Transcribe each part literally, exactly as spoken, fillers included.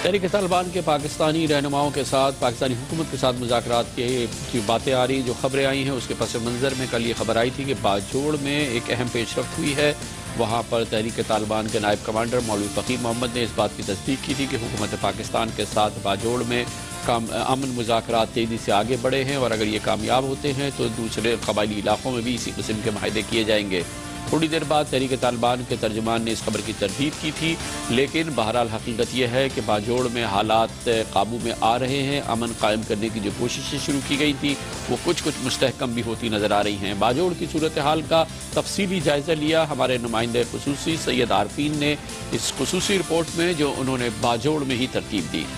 تحریک طالبان کے پاکستانی رہنماؤں کے ساتھ پاکستانی حکومت کے ساتھ مذاکرات کی باتیں آ رہی جو خبریں آئی ہیں اس کے پس منظر میں کل یہ خبر آئی تھی کہ باجوڑ میں ایک اہم پیش رفت ہوئی ہے. وہاں پر تحریک طالبان کے نائب کمانڈر مولوی فقیر محمد نے اس بات کی تصدیق کی تھی کہ حکومت پاکستان کے ساتھ باجوڑ میں امن مذاکرات تیزی سے آگے بڑھے ہیں اور اگر یہ کامیاب ہوتے ہیں تو دوسرے قبائلی علاقوں میں بھی اسی قسم کے معاہدے کیے جائیں گے. تھوڑی دیر بعد تحریک طالبان کے ترجمان نے اس خبر کی تردید کی تھی، لیکن بہرحال حقیقت یہ ہے کہ باجوڑ میں حالات قابو میں آ رہے ہیں. امن قائم کرنے کی جو کوششیں شروع کی گئی تھی وہ کچھ کچھ مستحکم بھی ہوتی نظر آ رہی ہیں. باجوڑ کی صورتحال کا تفصیلی جائزہ لیا ہمارے نمائندے خصوصی سید عارفین نے اس خصوصی رپورٹ میں جو انہوں نے باجوڑ میں ہی ترتیب دی.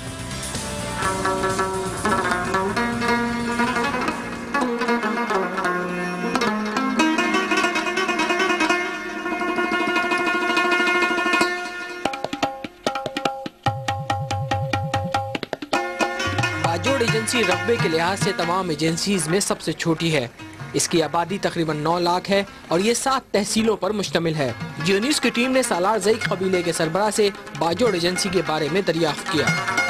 باجوڑ ایجنسی رقبے کے لحاظ سے تمام ایجنسیز میں سب سے چھوٹی ہے. اس کی آبادی تقریباً نو لاکھ ہے اور یہ سات تحصیلوں پر مشتمل ہے. جیو نیوز کی ٹیم نے سالار زئی قبیلے کے سربراہ سے باجوڑ ایجنسی کے بارے میں دریافت کیا.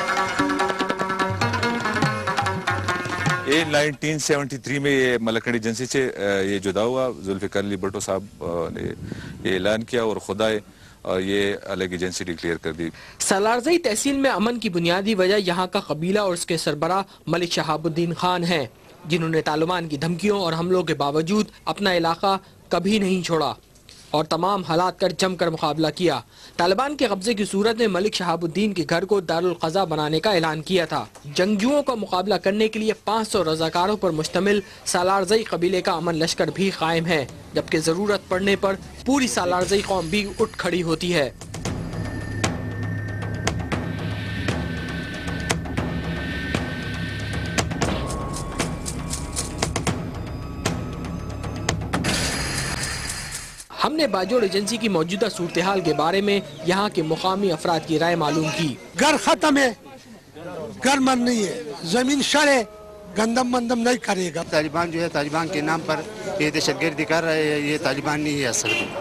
یہ نائنٹین سیونٹی تھری میں یہ ملکنڈ ایجنسی سے یہ جدا ہوا. ذوالفقار علی بھٹو صاحب نے یہ اعلان کیا اور خدائے اور یہ الگ ایجنسی ڈکلیئر کر دی. سالارزئی تحصیل میں امن کی بنیادی وجہ یہاں کا قبیلہ اور اس کے سربراہ ملک شہاب الدین خان ہیں، جنہوں نے طالبان کی دھمکیوں اور حملوں کے باوجود اپنا علاقہ کبھی نہیں چھوڑا اور تمام حالات کا جم کر مقابلہ کیا. طالبان کے قبضے کی صورت میں ملک شہاب الدین کے گھر کو دارالقضا بنانے کا اعلان کیا تھا. جنگجوؤں کا مقابلہ کرنے کے لیے پانچ سو رضاکاروں پر مشتمل سالارزئی قبیلے کا امن لشکر بھی قائم ہے، جبکہ ضرورت پڑنے پر پوری سالارزئی قوم بھی اٹھ کھڑی ہوتی ہے. ہم نے باجوڑ ایجنسی کی موجودہ صورتحال کے بارے میں یہاں کے مقامی افراد کی رائے معلوم کی. گھر ختم ہے، گھر من نہیں ہے، زمین شر ہے، گندم مندم نہیں کرے گا. طالبان جو ہے طالبان کے نام پر یہ دہشت گردی کر رہے ہیں، یہ طالبان نہیں ہے اصل میں.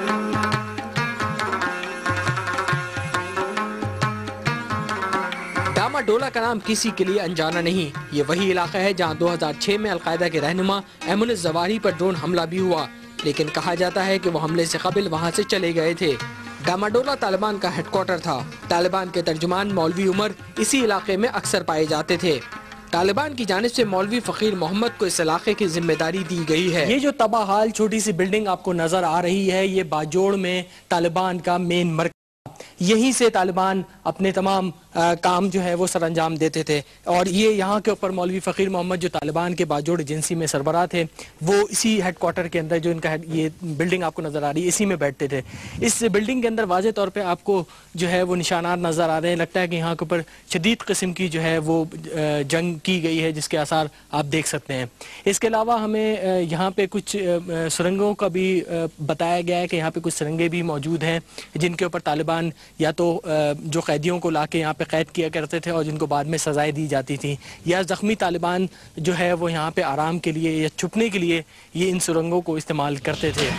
ڈاما ڈولا کا نام کسی کے لیے انجانا نہیں. یہ وہی علاقہ ہے جہاں دو ہزار چھ میں القاعدہ کے رہنما ایمن الزواہری پر ڈرون حملہ بھی ہوا، لیکن کہا جاتا ہے کہ وہ حملے سے قبل وہاں سے چلے گئے تھے. ڈاما ڈولا طالبان کا ہیڈ کوارٹر تھا. طالبان کے ترجمان مولوی عمر اسی علاقے میں اکثر پائے جاتے تھے. طالبان کی جانب سے مولوی فقیر محمد کو اس علاقے کی ذمہ داری دی گئی ہے. یہ جو تباہ حال چھوٹی سی بلڈنگ آپ کو نظر آ رہی ہے، یہ باجوڑ میں طالبان کا مین مرکز، یہیں سے طالبان اپنے تمام کام جو ہے وہ سر انجام دیتے تھے. اور یہ یہاں کے اوپر مولوی فقیر محمد جو طالبان کے باجوڑ ایجنسی میں سربراہ تھے، وہ اسی ہیڈ کوارٹر کے اندر جو ان کا یہ بلڈنگ آپ کو نظر آ رہی ہے اسی میں بیٹھتے تھے. اس بلڈنگ کے اندر واضح طور پہ آپ کو جو ہے وہ نشانات نظر آ رہے ہیں. لگتا ہے کہ یہاں کے اوپر شدید قسم کی جو ہے وہ جنگ کی گئی ہے، جس کے آثار آپ دیکھ سکتے ہیں. اس کے علاوہ ہمیں یہاں پہ کچھ سرنگوں کا بھی بتایا گیا ہے کہ یہاں پہ کچھ سرنگیں بھی موجود ہیں جن کے اوپر طالبان یا تو جو قیدیوں کو لا کے یہاں پہ قید کیا کرتے تھے اور جن کو بعد میں سزائیں دی جاتی تھیں، یا زخمی طالبان جو ہے وہ یہاں پہ آرام کے لیے یا چھپنے کے لیے یہ ان سرنگوں کو استعمال کرتے تھے.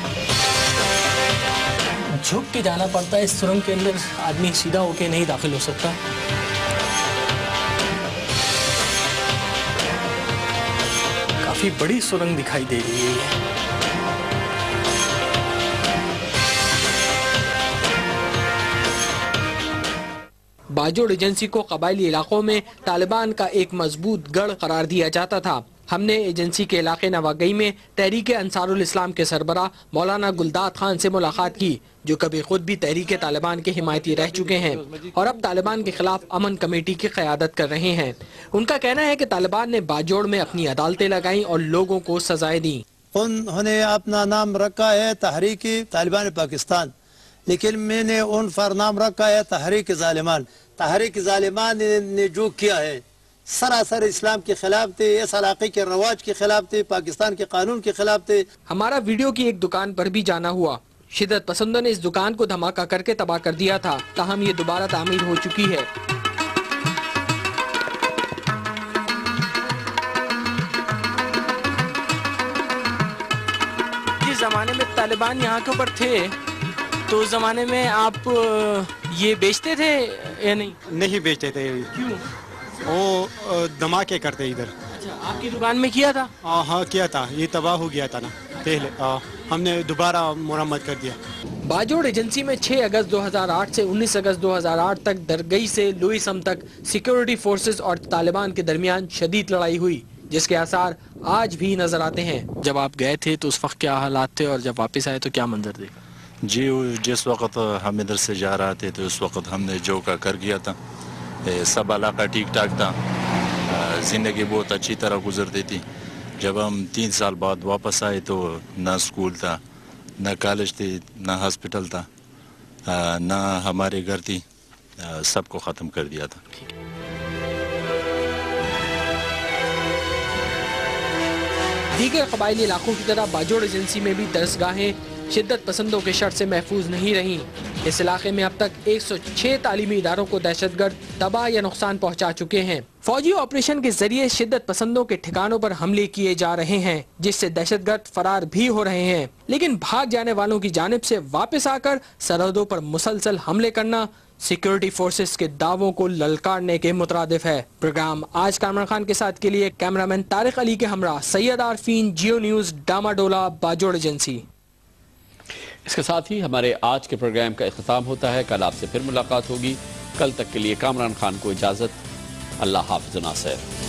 جھک کے جانا پڑتا ہے اس سرنگ کے اندر، آدمی سیدھا ہو کے نہیں داخل ہو سکتا. کافی بڑی سرنگ دکھائی دے رہی ہے یہ. باجوڑ ایجنسی کو قبائلی علاقوں میں طالبان کا ایک مضبوط گڑھ قرار دیا جاتا تھا. ہم نے ایجنسی کے علاقے نواگئی میں تحریک انصار الاسلام کے سربراہ مولانا گلداد خان سے ملاقات کی، جو کبھی خود بھی تحریک طالبان کے حمایتی رہ چکے ہیں اور اب طالبان کے خلاف امن کمیٹی کی قیادت کر رہے ہیں. ان کا کہنا ہے کہ طالبان نے باجوڑ میں اپنی عدالتیں لگائیں اور لوگوں کو سزائیں دیں. انہوں نے اپنا نام رکھا ہے تحریک طالبان پاکستان، لیکن میں نے ان پر نام رکھا ہے تحریک ظالمان. تحریک ظالمان نے جو کیا ہے سراسر اسلام کے خلاف تھے، اس علاقے کے رواج کے خلاف تھے، پاکستان کے قانون کے خلاف تھے. ہمارا ویڈیو کی ایک دکان پر بھی جانا ہوا. شدت پسندوں نے اس دکان کو دھماکہ کر کے تباہ کر دیا تھا، تاہم یہ دوبارہ تعمیر ہو چکی ہے. جس زمانے میں طالبان یہاں کے اوپر تھے تو اس زمانے میں آپ یہ بیچتے تھے یا نہیں؟ نہیں بیچتے تھے، کیوں؟ وہ دھماکے کرتے ادھر. اچھا، آپ کی دکان میں کیا تھا؟ ہاں ہاں کیا تھا، یہ تباہ ہو گیا تھا نا پہلے، ہم نے دوبارہ مرمت کر دیا. باجوڑ ایجنسی میں چھ اگست دو ہزار آٹھ سے انیس اگست دو ہزار آٹھ تک درگئی سے لوئسم تک سیکیورٹی فورسز اور طالبان کے درمیان شدید لڑائی ہوئی، جس کے آثار آج بھی نظر آتے ہیں. جب آپ گئے تھے تو اس وقت کیا حالات تھے اور جب واپس آئے تو کیا منظر دیکھا؟ جی جس وقت ہم ادھر سے جا رہے تھے تو اس وقت ہم نے جو کا کر گیا تھا، سب علاقہ ٹھیک ٹھاک تھا، زندگی بہت اچھی طرح گزرتی تھی. جب ہم تین سال بعد واپس آئے تو نہ اسکول تھا، نہ کالج تھی، نہ ہاسپٹل تھا، نہ ہمارے گھر تھی، سب کو ختم کر دیا تھا. دیگر قبائلی علاقوں کی طرح باجوڑ ایجنسی میں بھی درسگاہیں شدت پسندوں کے شر سے محفوظ نہیں رہیں. اس علاقے میں اب تک ایک سو چھ تعلیمی اداروں کو دہشت گرد تباہ یا نقصان پہنچا چکے ہیں. فوجی آپریشن کے ذریعے شدت پسندوں کے ٹھکانوں پر حملے کیے جا رہے ہیں، جس سے دہشت گرد فرار بھی ہو رہے ہیں. لیکن بھاگ جانے والوں کی جانب سے واپس آ کر سرحدوں پر مسلسل حملے کرنا سیکیورٹی فورسز کے دعووں کو للکارنے کے مترادف ہے. پروگرام آج کامران خان کے ساتھ کے لیے کیمرامین طارق علی کے ہمراہ Syed Arifeen, Geo news, Damadola, Bajaur agency. اس کے ساتھ ہی ہمارے آج کے پروگرام کا اختتام ہوتا ہے. کل آپ سے پھر ملاقات ہوگی. کل تک کے لیے کامران خان کو اجازت. اللہ حافظ و ناصر.